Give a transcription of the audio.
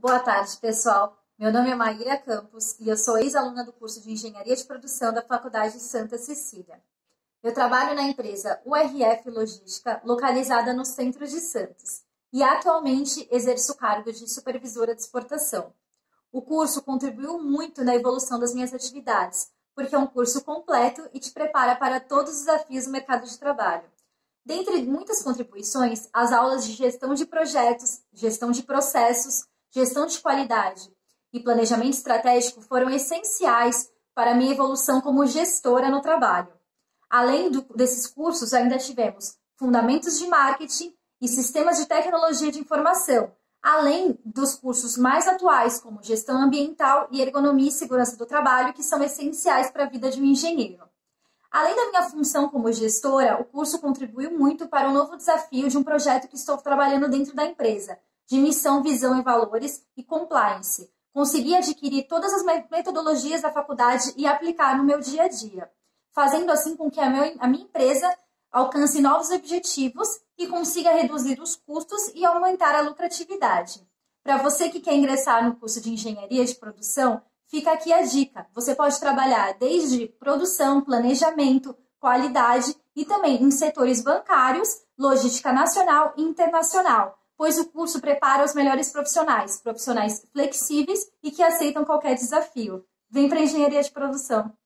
Boa tarde, pessoal. Meu nome é Maíra Campos e eu sou ex-aluna do curso de Engenharia de Produção da Faculdade Santa Cecília. Eu trabalho na empresa URF Logística, localizada no centro de Santos, e atualmente exerço o cargo de supervisora de exportação. O curso contribuiu muito na evolução das minhas atividades, porque é um curso completo e te prepara para todos os desafios do mercado de trabalho. Dentre muitas contribuições, as aulas de gestão de projetos, gestão de processos, gestão de qualidade e planejamento estratégico foram essenciais para a minha evolução como gestora no trabalho. Além desses cursos, ainda tivemos fundamentos de marketing e sistemas de tecnologia de informação, além dos cursos mais atuais, como gestão ambiental e ergonomia e segurança do trabalho, que são essenciais para a vida de um engenheiro. Além da minha função como gestora, o curso contribuiu muito para o novo desafio de um projeto que estou trabalhando dentro da empresa, de missão, visão e valores e compliance. Consegui adquirir todas as metodologias da faculdade e aplicar no meu dia a dia, fazendo assim com que a minha empresa alcance novos objetivos e consiga reduzir os custos e aumentar a lucratividade. Para você que quer ingressar no curso de Engenharia de Produção, fica aqui a dica. Você pode trabalhar desde produção, planejamento, qualidade e também em setores bancários, logística nacional e internacional, pois o curso prepara os melhores profissionais flexíveis e que aceitam qualquer desafio. Vem para a Engenharia de Produção!